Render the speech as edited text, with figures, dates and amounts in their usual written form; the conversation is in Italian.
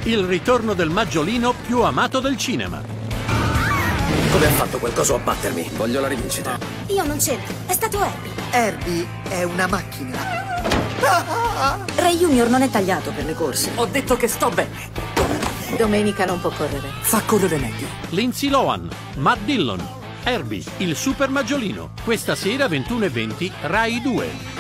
il ritorno del maggiolino più amato del cinema. Come ha fatto quel coso a battermi? Voglio la rivincita. Io non c'entro, è stato Herbie. Herbie è una macchina. Ray Junior non è tagliato per le corse. Ho detto che sto bene. Domenica non può correre. Fa correre meglio. Lindsay Lohan, Matt Dillon, Herbie, il super maggiolino. Questa sera 21:20, Rai 2.